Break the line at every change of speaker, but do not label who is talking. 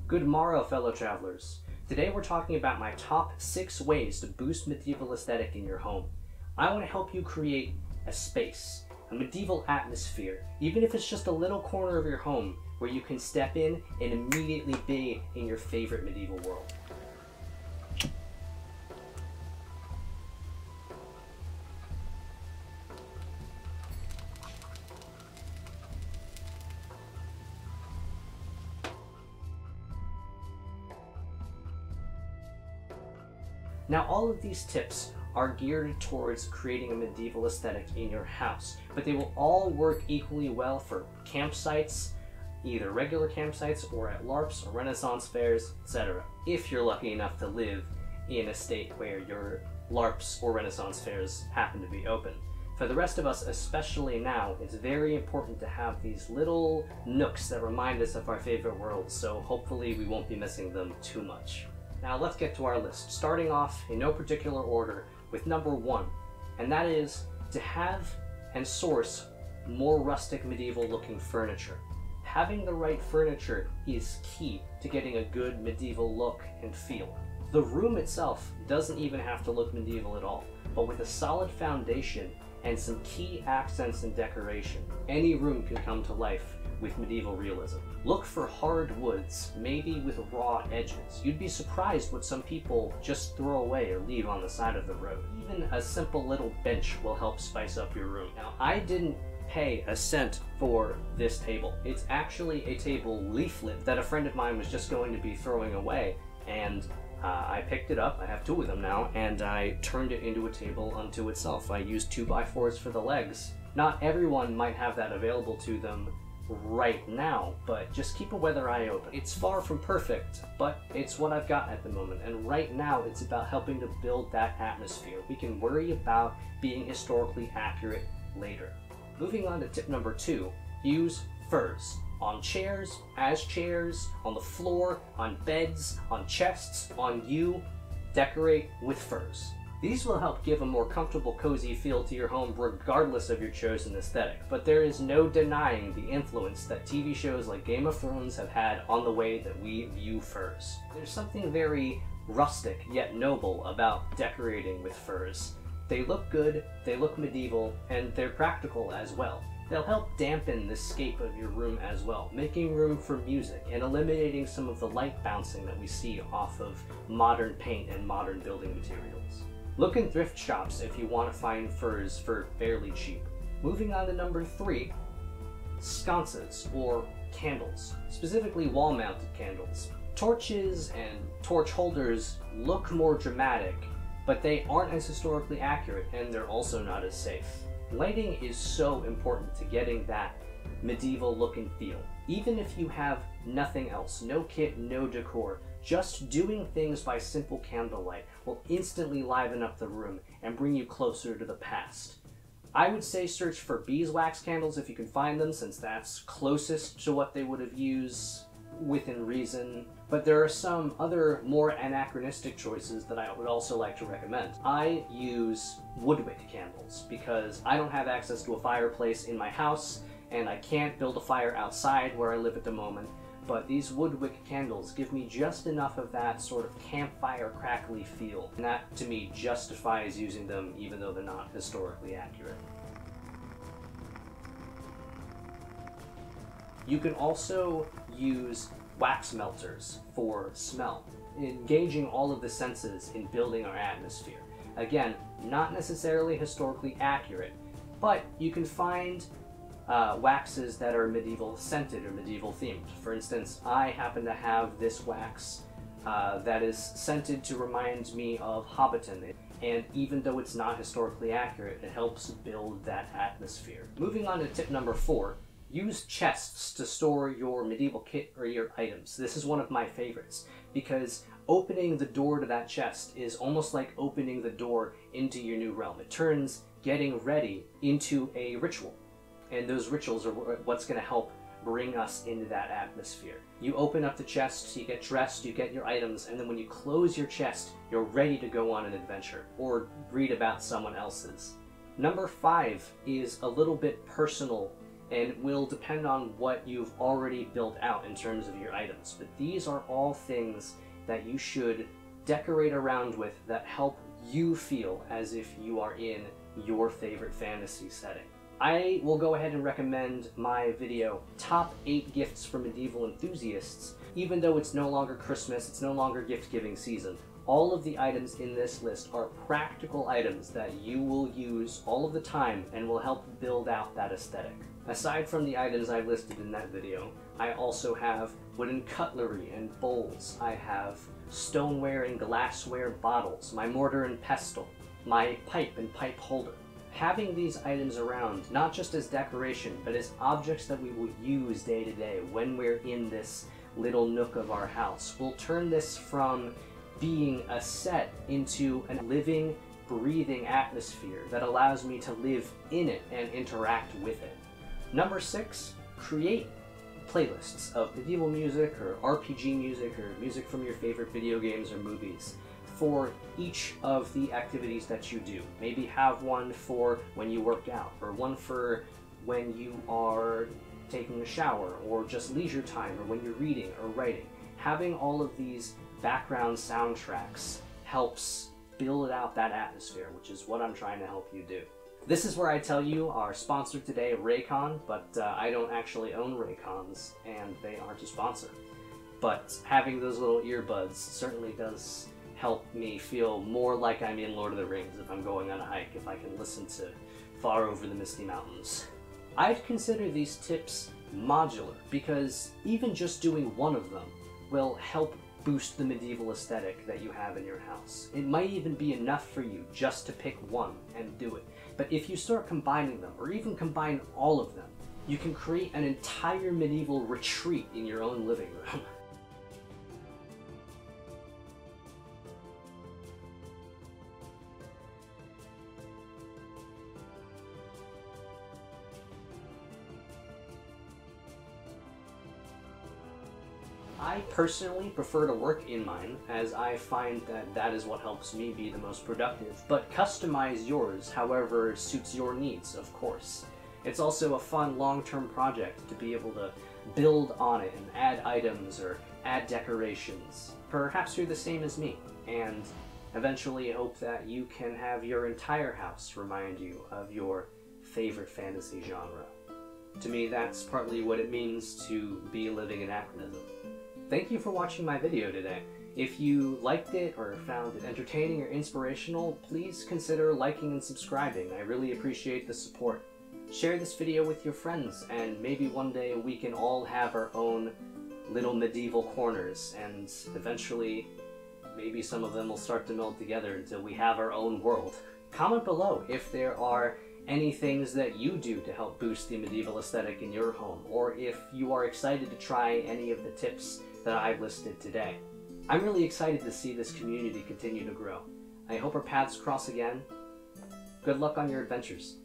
Good morrow, fellow travelers. Today we're talking about my top 6 ways to boost medieval aesthetic in your home. I want to help you create a space, a medieval atmosphere, even if it's just a little corner of your home where you can step in and immediately be in your favorite medieval world. Now, all of these tips are geared towards creating a medieval aesthetic in your house, but they will all work equally well for campsites, either regular campsites or at LARPs or Renaissance fairs, etc. If you're lucky enough to live in a state where your LARPs or Renaissance fairs happen to be open. For the rest of us, especially now, it's very important to have these little nooks that remind us of our favorite worlds, so hopefully we won't be missing them too much. Now let's get to our list, starting off in no particular order with number 1, and that is to have and source more rustic medieval looking furniture. Having the right furniture is key to getting a good medieval look and feel. The room itself doesn't even have to look medieval at all, but with a solid foundation and some key accents and decoration, any room can come to life with medieval realism. Look for hard woods, maybe with raw edges. You'd be surprised what some people just throw away or leave on the side of the road. Even a simple little bench will help spice up your room. Now, I didn't pay a cent for this table. It's actually a table leaflet that a friend of mine was just going to be throwing away, and I picked it up. I have 2 of them now, and I turned it into a table unto itself. I used 2x4s for the legs. Not everyone might have that available to them right now, but just keep a weather eye open. It's far from perfect, but it's what I've got at the moment, and right now it's about helping to build that atmosphere. We can worry about being historically accurate later. Moving on to tip number 2, use furs. On chairs, as chairs, on the floor, on beds, on chests, on you, decorate with furs. These will help give a more comfortable, cozy feel to your home regardless of your chosen aesthetic, but there is no denying the influence that TV shows like Game of Thrones have had on the way that we view furs. There's something very rustic yet noble about decorating with furs. They look good, they look medieval, and they're practical as well. They'll help dampen the scape of your room as well, making room for music and eliminating some of the light bouncing that we see off of modern paint and modern building materials. Look in thrift shops if you want to find furs for fairly cheap. Moving on to number 3, sconces, or candles, specifically wall-mounted candles. Torches and torch holders look more dramatic, but they aren't as historically accurate, and they're also not as safe. Lighting is so important to getting that medieval look and feel. Even if you have nothing else, no kit, no decor, just doing things by simple candlelight will instantly liven up the room and bring you closer to the past. I would say search for beeswax candles if you can find them, since that's closest to what they would have used within reason, but there are some other more anachronistic choices that I would also like to recommend. I use woodwick candles because I don't have access to a fireplace in my house and I can't build a fire outside where I live at the moment, but these woodwick candles give me just enough of that sort of campfire crackly feel, and that to me justifies using them even though they're not historically accurate. You can also use wax melters for smell, engaging all of the senses in building our atmosphere. Again, not necessarily historically accurate, but you can find waxes that are medieval scented or medieval themed. For instance, I happen to have this wax that is scented to remind me of Hobbiton, and even though it's not historically accurate, it helps build that atmosphere. Moving on to tip number 4, use chests to store your medieval kit or your items. This is one of my favorites because opening the door to that chest is almost like opening the door into your new realm. It turns getting ready into a ritual, and those rituals are what's going to help bring us into that atmosphere. You open up the chest, you get dressed, you get your items, and then when you close your chest, you're ready to go on an adventure or read about someone else's. Number 5 is a little bit personal and will depend on what you've already built out in terms of your items. But these are all things that you should decorate around with that help you feel as if you are in your favorite fantasy setting. I will go ahead and recommend my video, Top 8 Gifts for Medieval Enthusiasts. Even though it's no longer Christmas, it's no longer gift-giving season, all of the items in this list are practical items that you will use all of the time and will help build out that aesthetic. Aside from the items I listed in that video, I also have wooden cutlery and bowls. I have stoneware and glassware bottles, my mortar and pestle, my pipe and pipe holder. Having these items around, not just as decoration, but as objects that we will use day to day when we're in this little nook of our house, will turn this from being a set into a living, breathing atmosphere that allows me to live in it and interact with it. Number 6, create playlists of medieval music or RPG music or music from your favorite video games or movies for each of the activities that you do. Maybe have one for when you work out, or one for when you are taking a shower, or just leisure time, or when you're reading or writing. Having all of these background soundtracks helps build out that atmosphere, which is what I'm trying to help you do. This is where I tell you our sponsor today, Raycon, but I don't actually own Raycons, and they aren't a sponsor. But having those little earbuds certainly does help me feel more like I'm in Lord of the Rings if I'm going on a hike, if I can listen to Far Over the Misty Mountains. I'd consider these tips modular, because even just doing one of them will help boost the medieval aesthetic that you have in your house. It might even be enough for you just to pick one and do it. But if you start combining them, or even combine all of them, you can create an entire medieval retreat in your own living room. I personally prefer to work in mine, as I find that that is what helps me be the most productive, but customize yours however suits your needs, of course. It's also a fun long-term project to be able to build on it and add items or add decorations. Perhaps you're the same as me, and eventually hope that you can have your entire house remind you of your favorite fantasy genre. To me, that's partly what it means to be a living anachronism. Thank you for watching my video today. If you liked it or found it entertaining or inspirational, please consider liking and subscribing. I really appreciate the support. Share this video with your friends, and maybe one day we can all have our own little medieval corners, and eventually maybe some of them will start to meld together until we have our own world. Comment below if there are any things that you do to help boost the medieval aesthetic in your home, or if you are excited to try any of the tips that I've listed today. I'm really excited to see this community continue to grow. I hope our paths cross again. Good luck on your adventures.